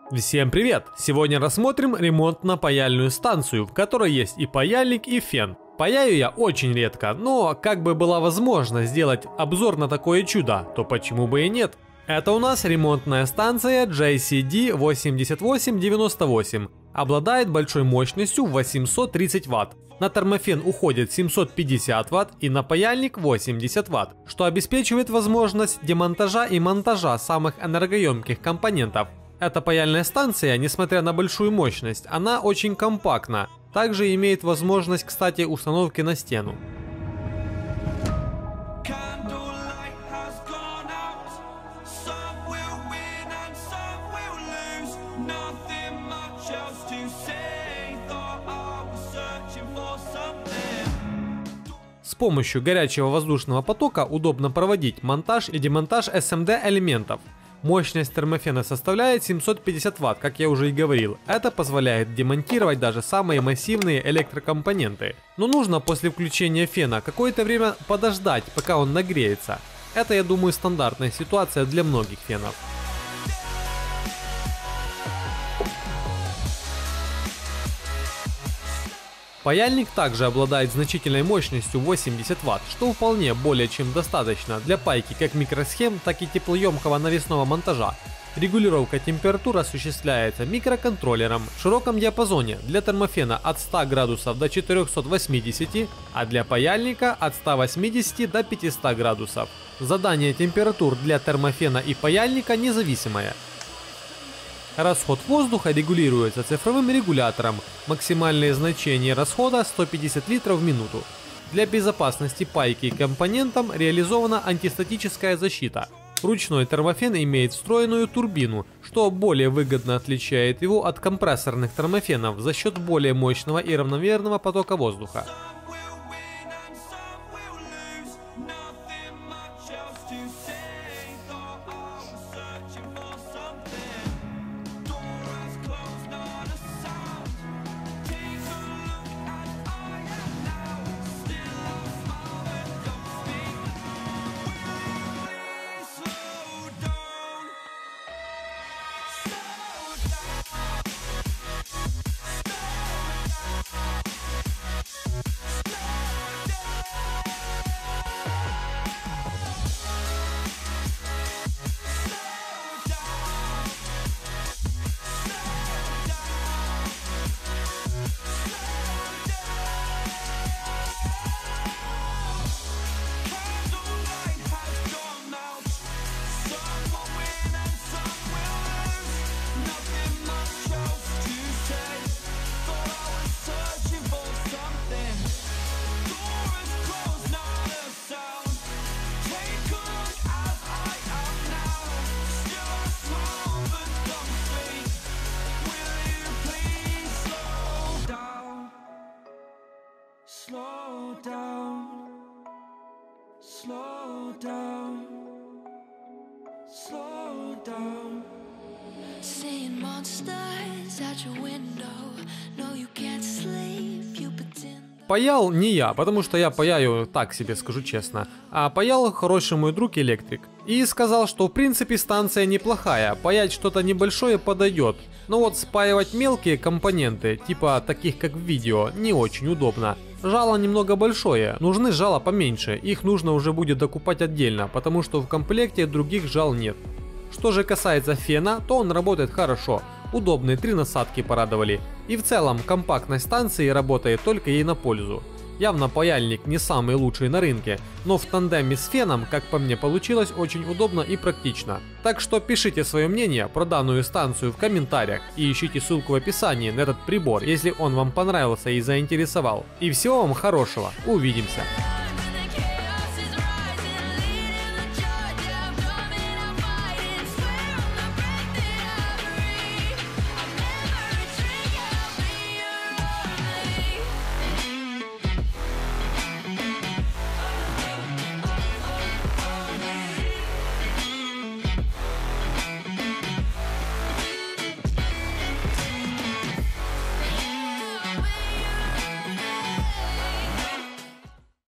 Всем привет! Сегодня рассмотрим ремонтно-паяльную станцию, в которой есть и паяльник, и фен. Паяю я очень редко, но как бы была возможность сделать обзор на такое чудо, то почему бы и нет? Это у нас ремонтная станция JCD8898. Обладает большой мощностью 830 Вт. На термофен уходит 750 Вт и на паяльник 80 Вт, что обеспечивает возможность демонтажа и монтажа самых энергоемких компонентов. Эта паяльная станция, несмотря на большую мощность, она очень компактна. Также имеет возможность, кстати, установки на стену. С помощью горячего воздушного потока удобно проводить монтаж и демонтаж SMD элементов. Мощность термофена составляет 750 Вт, как я уже и говорил. Это позволяет демонтировать даже самые массивные электрокомпоненты. Но нужно после включения фена какое-то время подождать, пока он нагреется. Это, я думаю, стандартная ситуация для многих фенов. Паяльник также обладает значительной мощностью 80 Вт, что вполне более чем достаточно для пайки как микросхем, так и теплоемкого навесного монтажа. Регулировка температуры осуществляется микроконтроллером в широком диапазоне для термофена от 100 градусов до 480, а для паяльника от 180 до 500 градусов. Задание температур для термофена и паяльника независимое. Расход воздуха регулируется цифровым регулятором. Максимальное значение расхода 150 литров в минуту. Для безопасности пайки и компонентам реализована антистатическая защита. Ручной термофен имеет встроенную турбину, что более выгодно отличает его от компрессорных термофенов за счет более мощного и равномерного потока воздуха. Slow down, slow down, slow down. Seeing monsters at your window. No, you can't sleep, you pretend. Паял не я, потому что я паяю так себе, скажу честно, а паял хороший мой друг электрик. И сказал, что в принципе станция неплохая, паять что-то небольшое подойдет. Но вот спаивать мелкие компоненты, типа таких как в видео, не очень удобно. Жало немного большое, нужны жала поменьше, их нужно уже будет докупать отдельно, потому что в комплекте других жал нет. Что же касается фена, то он работает хорошо, удобные 3 насадки порадовали. И в целом компактность станции работает только ей на пользу. Явно паяльник не самый лучший на рынке, но в тандеме с феном, как по мне, получилось очень удобно и практично. Так что пишите свое мнение про данную станцию в комментариях и ищите ссылку в описании на этот прибор, если он вам понравился и заинтересовал. И всего вам хорошего, увидимся!